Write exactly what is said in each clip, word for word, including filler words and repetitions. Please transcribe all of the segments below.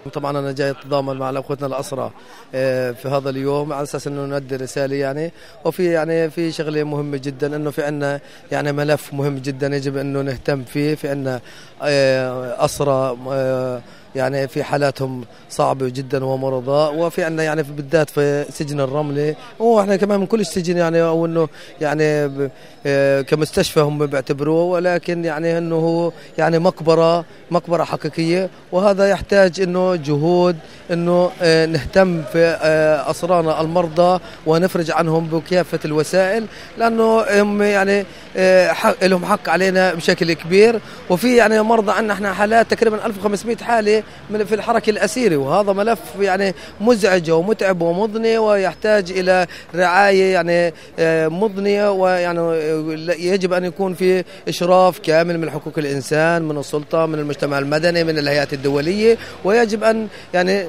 طبعا أنا جاي أتضامن مع أخوتنا الأسرى في هذا اليوم على أساس إنه نؤدي رسالة يعني، وفي يعني في شغلة مهمة جدا إنه في عنا يعني ملف مهم جدا يجب إنه نهتم فيه. في عنا أسرى يعني في حالاتهم صعبة جدا ومرضى، وفي عنا يعني بالذات في سجن الرملة، واحنا كمان من كل السجن يعني، او انه يعني كمستشفى هم بيعتبروه، ولكن يعني انه هو يعني مقبرة مقبرة حقيقية، وهذا يحتاج انه جهود انه نهتم في اسرانا المرضى ونفرج عنهم بكافة الوسائل، لانه هم يعني حق لهم حق علينا بشكل كبير. وفي يعني مرضى عندنا احنا حالات تقريبا ألف وخمسمئة حالة في الحركة الأسيرة، وهذا ملف يعني مزعج ومتعب ومضني ويحتاج إلى رعاية يعني مضنية، ويعني يجب أن يكون في إشراف كامل من حقوق الإنسان، من السلطة، من المجتمع المدني، من الهيئات الدولية، ويجب أن يعني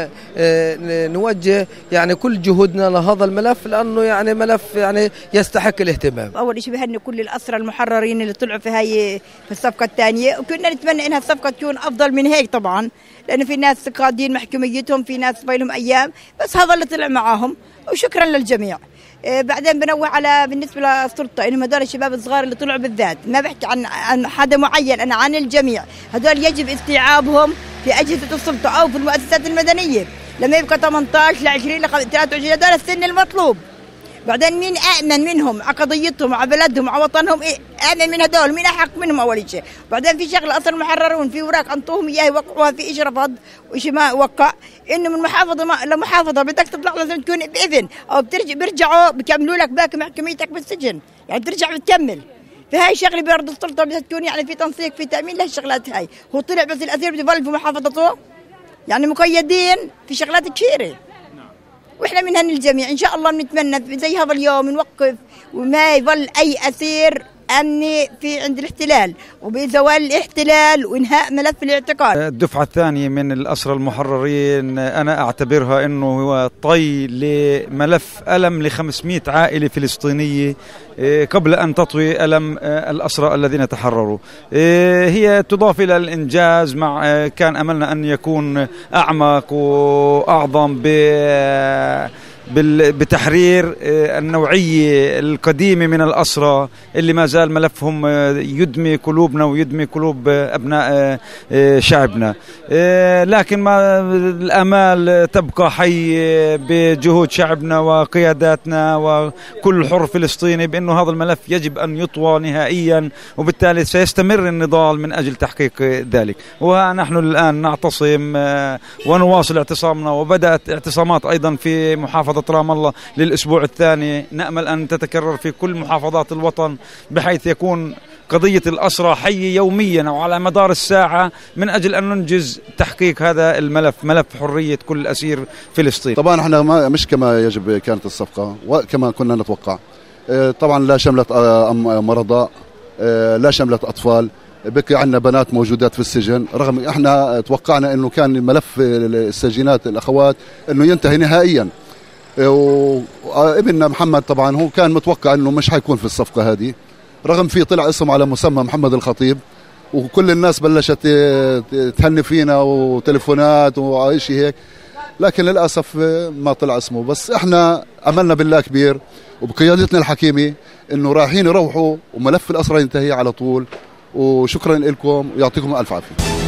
نوجه يعني كل جهودنا لهذا الملف، لأنه يعني ملف يعني يستحق الاهتمام. أول شيء بهني كل الأسرى المحررين اللي طلعوا في هاي في الصفقة الثانية، وكنا نتمنى إنها الصفقة تكون أفضل من هيك طبعا، لأن في ناس قاضين محكوميتهم، في ناس بايلهم أيام، بس هذا اللي طلع معاهم، وشكرا للجميع. إيه بعدين بنوه على بالنسبة للسلطة إنهم هذول الشباب الصغار اللي طلعوا بالذات، ما بحكي عن عن حدا معين، أنا عن الجميع، هذول يجب استيعابهم في أجهزة السلطة أو في المؤسسات المدنية، لما يبقى ثمانية عشر ل عشرين ل ثلاثة وعشرين هذول السن المطلوب. بعدين مين آمن منهم على قضيتهم على بلدهم على وطنهم؟ إيه آمن من هذول؟ مين أحق منهم أول شيء؟ بعدين في شغلة أصلا محررون في وراق أنطوهم إياه يوقعوها، في إيش رفض وإيش ما وقع، إنه من محافظة ما لمحافظة بدك تطلع لازم تكون بإذن، أو بترجع بيرجعوا بيكملوا لك باقي محكميتك بالسجن، يعني بترجع بتكمل. فهاي شغلة بيرد السلطة بدها تكون يعني في تنسيق في تأمين لهالشغلات هاي. هو طلع بس الأسير بده يظل في محافظته، يعني مقيدين في شغلات كثيرة. واحنا من هن الجميع ان شاء الله بنتمنى زي هذا اليوم نوقف وما يظل اي اسير امني في عند الاحتلال، وبزوال الاحتلال وانهاء ملف الاعتقال. الدفعه الثانيه من الاسرى المحررين انا اعتبرها انه هو طي لملف الم ل خمسمئة عائله فلسطينيه قبل ان تطوي الم الاسرى الذين تحرروا. هي تضاف الى الانجاز، مع كان املنا ان يكون اعمق واعظم ب بتحرير النوعية القديمة من الأسرى اللي ما زال ملفهم يدمي قلوبنا ويدمي قلوب أبناء شعبنا، لكن ما الآمال تبقى حي بجهود شعبنا وقياداتنا وكل حر فلسطيني بأنه هذا الملف يجب أن يطوى نهائيا، وبالتالي سيستمر النضال من أجل تحقيق ذلك. ونحن الآن نعتصم ونواصل اعتصامنا، وبدأت اعتصامات أيضا في محافظة رام الله للأسبوع الثاني، نأمل أن تتكرر في كل محافظات الوطن بحيث يكون قضية الأسرى حية يوميا أو على مدار الساعة من أجل أن ننجز تحقيق هذا الملف، ملف حرية كل أسير فلسطين. طبعا احنا ما مش كما يجب كانت الصفقة وكما كنا نتوقع. طبعا لا شملت مرضى، لا شملت أطفال، بقي عندنا بنات موجودات في السجن، رغم احنا توقعنا انه كان ملف السجينات الاخوات انه ينتهي نهائيا. وابننا محمد طبعا هو كان متوقع انه مش حيكون في الصفقة هذه، رغم في طلع اسم على مسمى محمد الخطيب، وكل الناس بلشت تهني فينا وتليفونات وشيء هيك، لكن للأسف ما طلع اسمه. بس احنا أملنا بالله كبير وبقيادتنا الحكيمة انه رايحين يروحوا وملف الأسرى ينتهي على طول. وشكرا لكم ويعطيكم ألف عافية.